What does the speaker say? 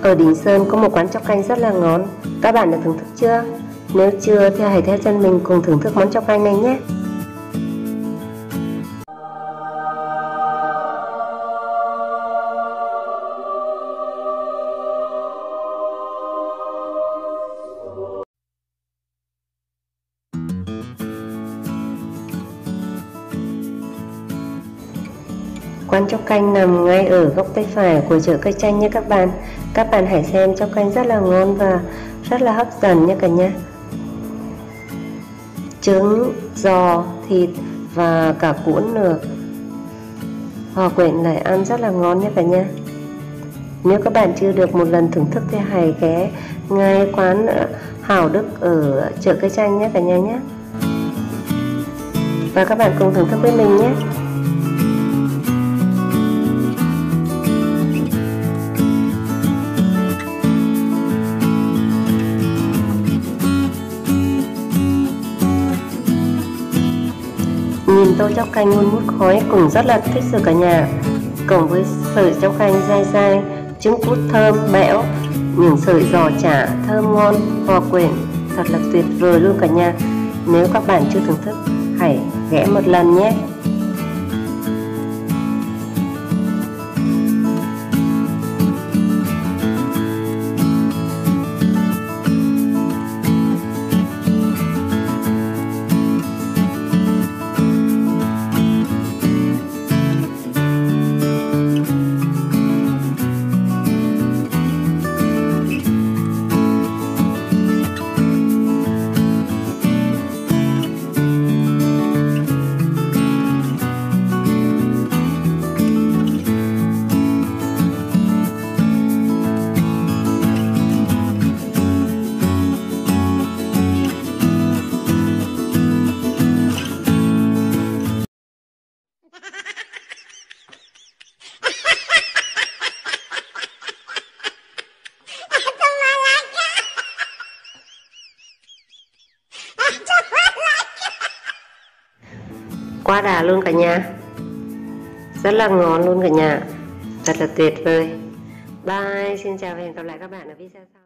Ở Đình Sơn có một quán chóc canh rất là ngon. Các bạn đã thưởng thức chưa? Nếu chưa thì hãy theo chân mình cùng thưởng thức món chóc canh này nhé. Quán chóc canh nằm ngay ở góc tay phải của chợ Cây Chanh nhé các bạn. Các bạn hãy xem, chóc canh rất là ngon và rất là hấp dẫn nhé cả nhà. Trứng, giò, thịt và cả cuốn nữa. Hòa quyện lại ăn rất là ngon nhé cả nhà. Nếu các bạn chưa được một lần thưởng thức thì hãy ghé ngay quán Hảo Đức ở chợ Cây Chanh nhé cả nhà nhé. Và các bạn cùng thưởng thức với mình nhé. Nhìn tô chóc canh ngon mút khói cùng rất là thích rồi cả nhà. Cộng với sợi chóc canh dai dai, trứng cút thơm bẽo, những sợi giò chả thơm ngon hòa quyện, thật là tuyệt vời luôn cả nhà. Nếu các bạn chưa thưởng thức, hãy ghé một lần nhé. Quá đã luôn cả nhà, rất là ngon luôn cả nhà, thật là tuyệt vời. Bye, xin chào và hẹn gặp lại các bạn ở video sau.